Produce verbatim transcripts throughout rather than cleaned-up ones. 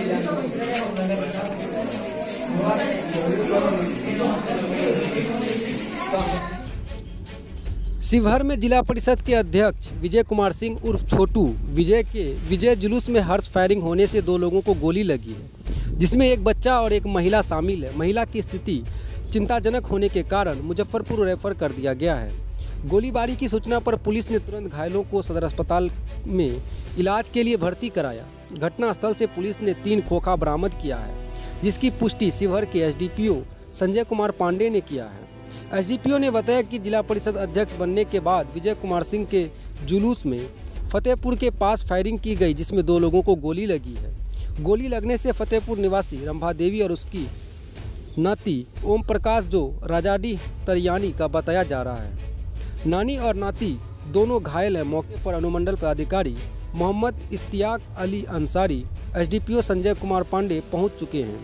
शिवहर में जिला परिषद के अध्यक्ष विजय कुमार सिंह उर्फ छोटू विजय के विजय जुलूस में हर्ष फायरिंग होने से दो लोगों को गोली लगी है, जिसमें एक बच्चा और एक महिला शामिल है। महिला की स्थिति चिंताजनक होने के कारण मुजफ्फरपुर रेफर कर दिया गया है। गोलीबारी की सूचना पर पुलिस ने तुरंत घायलों को सदर अस्पताल में इलाज के लिए भर्ती कराया। घटनास्थल से पुलिस ने तीन खोखा बरामद किया है, जिसकी पुष्टि शिवहर के एसडीपीओ संजय कुमार पांडे ने किया है। एसडीपीओ ने बताया कि जिला परिषद अध्यक्ष बनने के बाद विजय कुमार सिंह के जुलूस में फतेहपुर के पास फायरिंग की गई, जिसमें दो लोगों को गोली लगी है। गोली लगने से फतेहपुर निवासी रंभा देवी और उसकी नाती ओम प्रकाश जो राजाडी तरियानी का बताया जा रहा है। नानी और नाती दोनों घायल हैं। मौके पर अनुमंडल पदाधिकारी मोहम्मद इश्तियाक अली अंसारी, एसडीपीओ संजय कुमार पांडे पहुंच चुके हैं।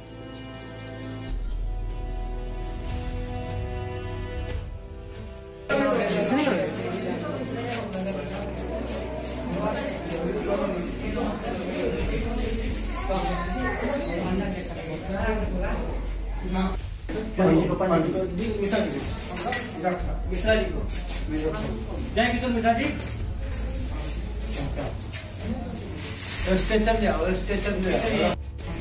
मिश्रा जी को जय किशोर मिश्रा जी स्टेशन जाओ, स्टेशन जाओ।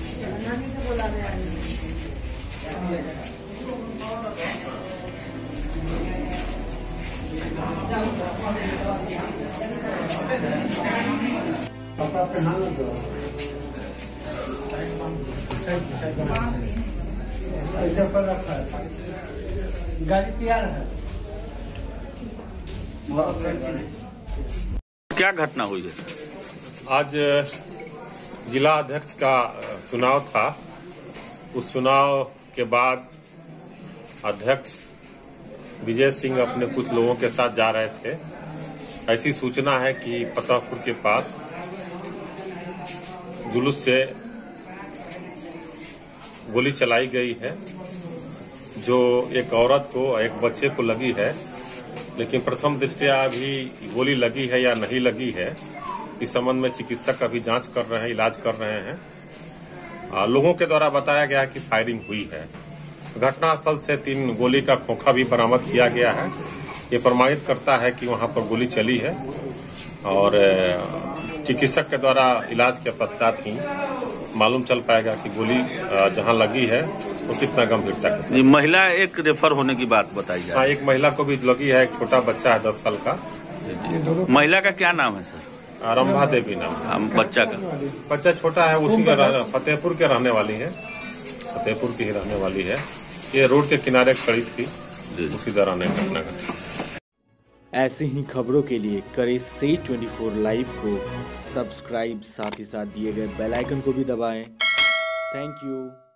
ऐसा पर रखा है, गाड़ी तैयार है। क्या घटना हुई है? आज जिला अध्यक्ष का चुनाव था। उस चुनाव के बाद अध्यक्ष विजय सिंह अपने कुछ लोगों के साथ जा रहे थे। ऐसी सूचना है कि फतेहपुर के पास जुलूस से गोली चलाई गई है, जो एक औरत को एक बच्चे को लगी है। लेकिन प्रथम दृष्टया अभी गोली लगी है या नहीं लगी है, इस संबंध में चिकित्सक अभी जांच कर रहे हैं, इलाज कर रहे हैं। आ, लोगों के द्वारा बताया गया है कि फायरिंग हुई है। घटनास्थल से तीन गोली का खोखा भी बरामद किया गया है। ये प्रमाणित करता है कि वहां पर गोली चली है और चिकित्सक के द्वारा इलाज के पश्चात ही मालूम चल पाएगा कि गोली जहां लगी है वो कितना गंभीरता के साथ। महिला एक रेफर होने की बात बताई जाए। हाँ, एक महिला को भी लगी है। एक छोटा बच्चा है दस साल का। महिला का क्या नाम है सर? रंभा देवी नाम है। बच्चा का बच्चा छोटा है, उसी का फतेहपुर के रहने वाली है, फतेहपुर की ही रहने वाली है। ये रोड के किनारे खड़ी थी, उसी दौरान घटना घटी। ऐसे ही खबरों के लिए करें से ट्वेंटी फोर लाइव को सब्सक्राइब, साथ ही साथ दिए गए बेल आइकन को भी दबाएं। Thank you.